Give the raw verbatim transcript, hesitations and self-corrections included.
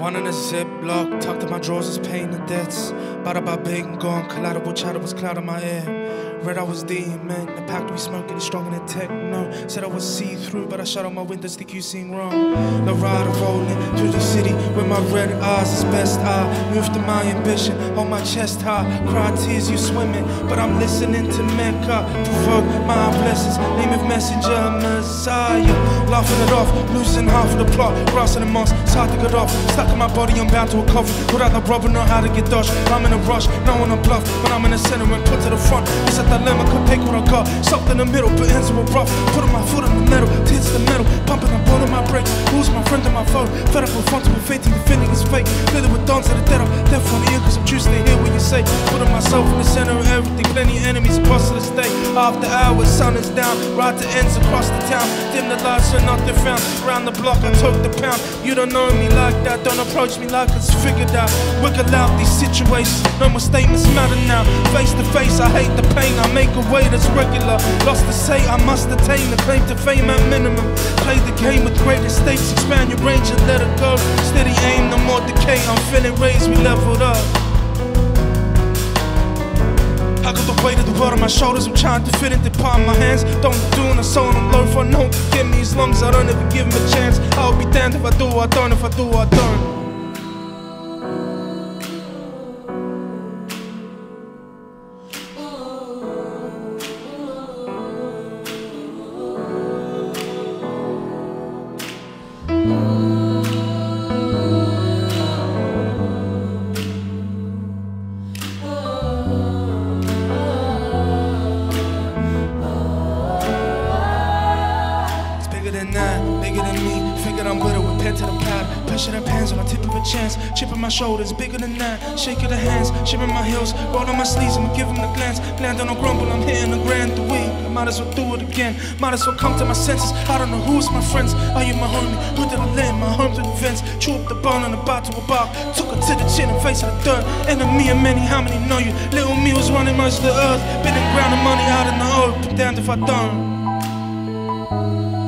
One in a ziplock, tucked in my drawers is paying the debts. Bada ba big and gone, collateral chatter was cloud in my ear. Read I was demon, the pact we smoking is stronger than techno. Said I was see-through, but I shut out my windows, think you seen wrong. The rider rolling through the city with my red eyes, is best I move to my ambition, hold my chest high, cry tears you swimming, but I'm listening to Mecca, provoke my blessings, name of messenger, Messiah. Laughing it off, losing half of the plot, grass in the moss, it's hard to get off, stuck in my body, I'm bound to a coffin, without the rubber, know how to get dodged. I'm in a rush, no one on bluff, when I'm in the center and put to the front, it's a dilemma, could take what I got, soaked in the middle, but ends were rough, putting my foot in the metal, tears to the metal, pumping and pulling my brakes, who's my friend and my foe, fed up with front with faith, defending is fake, living with dawns to the dead of death on the ear, cause I'm choosing to hear what you say, putting myself in the center of everything, plenty of enemies across to the state, after hours, sun is down, ride to ends across the town, dim the lights so nothing found, around the block I took the pound, you don't know me like that, don't approach me like it's figured out, wiggle out these situations, no more statements matter now, face to face I hate the pain, I make a way that's regular, lost to say I must attain the claim to fame at minimum, play the game with greater stakes, expand your range and let it go, steady aim, no more decay, I'm feeling raised, we leveled up. I got the weight of the world on my shoulders, I'm trying to fit into part of my hands, don't do it, I'm so on the low for no one can get me as long as I don't ever give him a chance, I'll be damned if I do or I don't, if I do or I don't. Bigger than me, figured I'm with it, with pen to the pad, pressure that pans on the tip of a chance, chipping my shoulders, bigger than that, shaking the hands, shimming my heels, rolling my sleeves, I'ma give them the glance, land on a grumble, I'm hitting the grand the week, I might as well do it again, might as well come to my senses, I don't know who's my friends, are you my homie, who did I lend, my home to the fence, chew up the bone on the bottom of a bark, took her to the chin and face of the dirt, enemy of many, how many know you, little me was running most of the earth, been in ground and money out in the open, damned if I don't.